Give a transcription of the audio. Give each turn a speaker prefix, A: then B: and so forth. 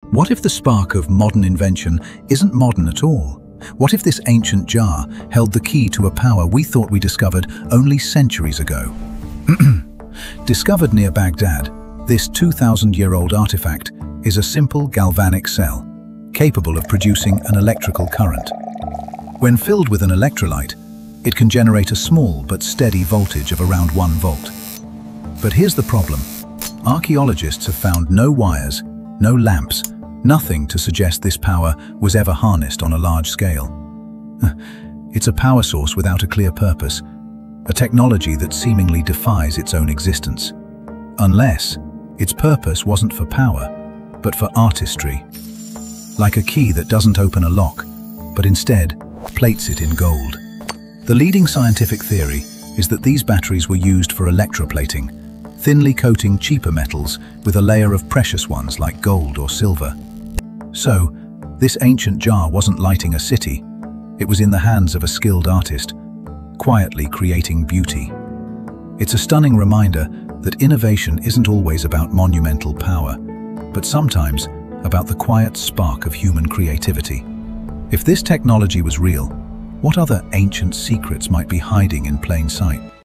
A: What if the spark of modern invention isn't modern at all? What if this ancient jar held the key to a power we thought we discovered only centuries ago? Discovered near Baghdad, this 2,000-year-old artifact is a simple galvanic cell, capable of producing an electrical current. When filled with an electrolyte, it can generate a small but steady voltage of around 1 volt. But here's the problem. Archaeologists have found no wires, no lamps, nothing to suggest this power was ever harnessed on a large scale. It's a power source without a clear purpose, a technology that seemingly defies its own existence. Unless its purpose wasn't for power, but for artistry. Like a key that doesn't open a lock, but instead plates it in gold. The leading scientific theory is that these batteries were used for electroplating, thinly coating cheaper metals with a layer of precious ones like gold or silver. So, this ancient jar wasn't lighting a city, it was in the hands of a skilled artist, quietly creating beauty. It's a stunning reminder that innovation isn't always about monumental power, but sometimes about the quiet spark of human creativity. If this technology was real, what other ancient secrets might be hiding in plain sight?